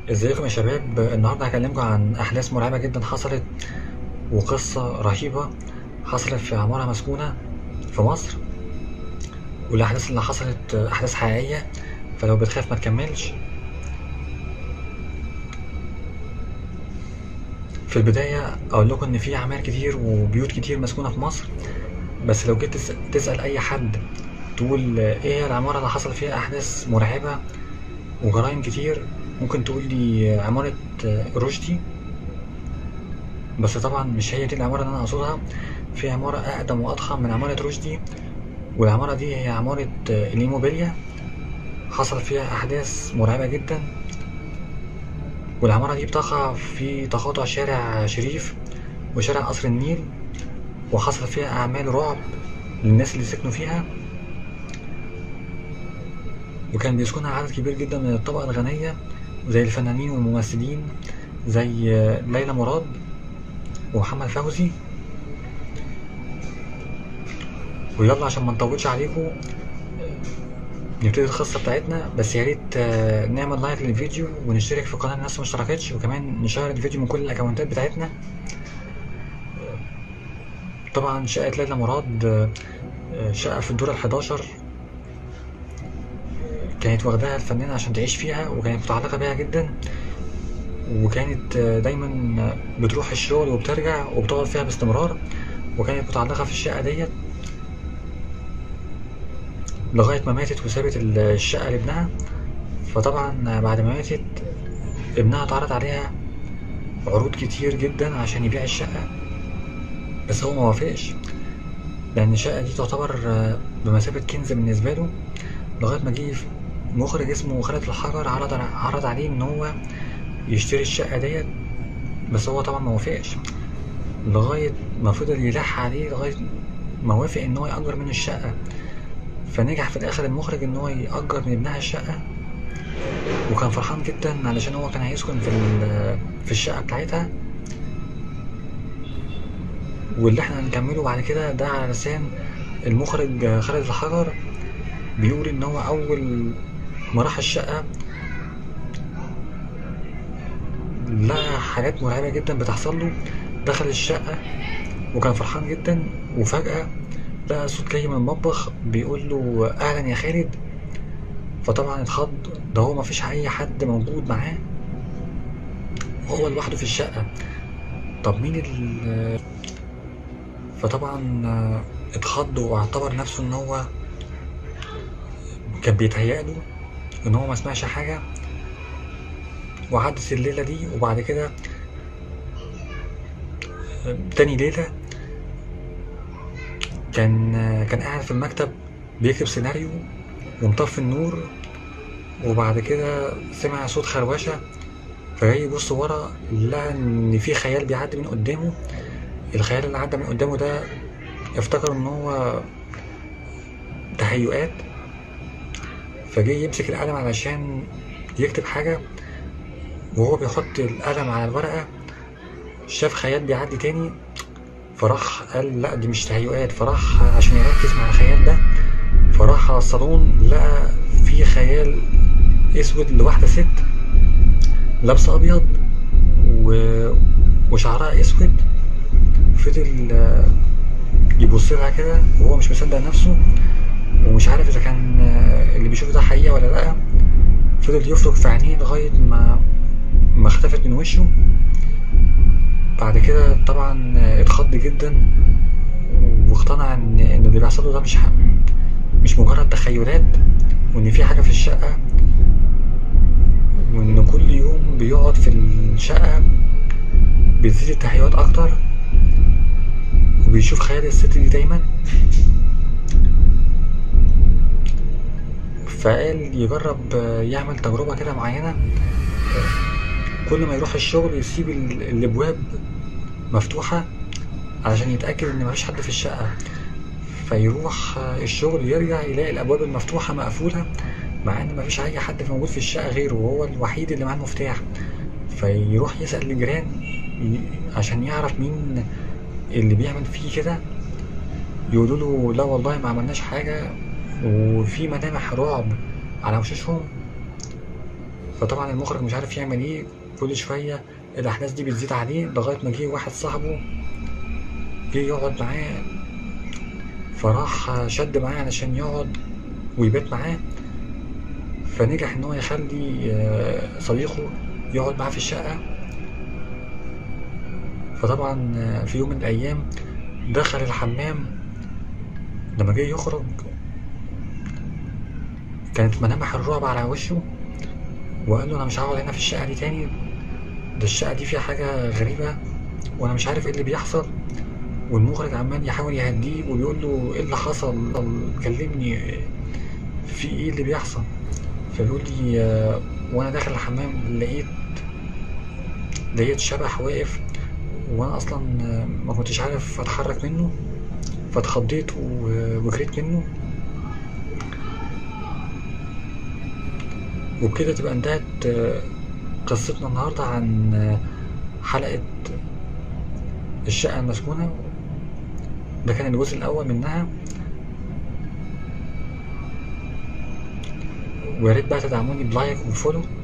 ازيكم يا شباب؟ النهارده هكلمكم عن احداث مرعبه جدا حصلت، وقصه رهيبه حصلت في عماره مسكونه في مصر. والاحداث اللي حصلت احداث حقيقيه، فلو بتخاف ما تكملش. في البدايه اقول لكم ان في اعمال كتير وبيوت كتير مسكونه في مصر، بس لو جيت تسال اي حد تقول ايه هي العماره اللي حصل فيها احداث مرعبه وجرائم كتير، ممكن تقول لي عماره رشدي. بس طبعا مش هي دي العماره اللي انا اقصدها. في عماره اقدم واضخم من عماره رشدي، والعمارة دي هي عمارة الإيموبيليا. حصل فيها أحداث مرعبة جدا، والعمارة دي بتقع في تقاطع شارع شريف وشارع قصر النيل، وحصل فيها أعمال رعب للناس اللي سكنوا فيها، وكان بيسكنها عدد كبير جدا من الطبقة الغنية زي الفنانين والممثلين، زي ليلى مراد ومحمد فوزي. ويلا عشان ما نطولش عليكم نبتدي القصة بتاعتنا. بس يا ريت نعمل لايك للفيديو ونشترك في القناة للناس ما اشتركتش، وكمان نشير الفيديو من كل الأكونتات بتاعتنا. طبعا شقة ليلى مراد شقة في الدور ال11، كانت واخداها الفنانة عشان تعيش فيها، وكانت متعلقة بيها جدا، وكانت دايما بتروح الشغل وبترجع وبتقعد فيها باستمرار، وكانت متعلقة في الشقة ديت لغاية ما ماتت وسابت الشقة لابنها. فطبعا بعد ما ماتت ابنها اتعرض عليها عروض كتير جدا عشان يبيع الشقة، بس هو ما وافقش، لأن الشقة دي تعتبر بمثابة كنز بالنسبة له. لغاية ما جه مخرج اسمه خالد الحجر عرض عليه إن هو يشتري الشقة ديت، بس هو طبعا ما وافقش، لغاية ما فضل يلح عليه لغاية ما وافق إن هو يأجر منه الشقة. فنجح في الآخر المخرج إن هو يأجر من ابنها الشقة، وكان فرحان جدا علشان هو كان هيسكن في الشقة بتاعتها. واللي احنا هنكمله بعد كده ده على لسان المخرج خالد الحجر. بيقول ان هو اول ما راح الشقة لقى حاجات مرعبة جدا بتحصل له. دخل الشقة وكان فرحان جدا، وفجأة لقى صوت جاي من المطبخ بيقول له اهلا يا خالد. فطبعا اتخض، ده هو مفيش اي حد موجود معاه وهو لوحده في الشقة. طب مين فطبعا اتخض واعتبر نفسه ان هو كان بيتهيأله ان هو ما سمعش حاجة. وعدت الليلة دي، وبعد كده تاني ليلة كان قاعد في المكتب بيكتب سيناريو ومطفي النور، وبعد كده سمع صوت خروشة، فجاي يبص ورا لقى ان في خيال بيعدي من قدامه. الخيال اللي عدى من قدامه ده افتكر ان هو تهيؤات، فجاي يمسك القلم علشان يكتب حاجة، وهو بيحط القلم على الورقة شاف خيال بيعدي تاني، فراح قال لا دي مش تهيؤات، فراح عشان يركز مع الخيال ده فراح على الصالون لقى في خيال اسود لواحدة ست لابسة ابيض وشعرها اسود. فضل يبص لها كده وهو مش مصدق نفسه، ومش عارف اذا كان اللي بيشوفه ده حقيقة ولا لا. فضل يفرك في عينيه لغاية ما اختفت من وشه. بعد كده طبعا اتخض جدا، واقتنع ان اللي بيحصل له ده مش مجرد تخيلات، وان في حاجة في الشقة، وان كل يوم بيقعد في الشقة بتزيد التهيؤات اكتر، وبيشوف خيال الست دي دايما. فقال يجرب يعمل تجربة كده معينة، كل ما يروح الشغل يسيب الابواب مفتوحة علشان يتأكد ان مفيش حد في الشقة. فيروح الشغل يرجع يلاقي الابواب المفتوحة مقفولة، مع ان مفيش اي حد موجود في الشقة غيره، وهو الوحيد اللي معاه المفتاح. فيروح يسأل الجيران عشان يعرف مين اللي بيعمل فيه كده. يقولوا له لا والله ما عملناش حاجة، وفي ملامح رعب على وشوشهم. فطبعا المخرج مش عارف يعمل ايه، كل شوية الأحداث دي بتزيد عليه لغاية ما جه واحد صاحبه جه يقعد معاه، فراح شد معاه علشان يقعد ويبات معاه، فنجح إن هو يخلي صديقه يقعد معاه في الشقة. فطبعا في يوم من الأيام دخل الحمام، لما جه يخرج كانت ملامح الرعب على وشه، وقال له أنا مش هقعد هنا في الشقة دي تاني، ده الشقة دي فيها حاجة غريبة وأنا مش عارف ايه اللي بيحصل. والمخرج عمال يحاول يهديه وبيقول له ايه اللي حصل، كلمني في ايه اللي بيحصل. فبيقول لي وانا داخل الحمام لقيت شبح واقف، وانا اصلا ما كنتش عارف اتحرك منه، فاتخضيت وجريت منه. وبكده تبقى انتهت قصتنا النهاردة عن حلقة الشقة المسكونة. ده كان الجزء الأول منها، وياريت بقى تدعموني بلايك وفولو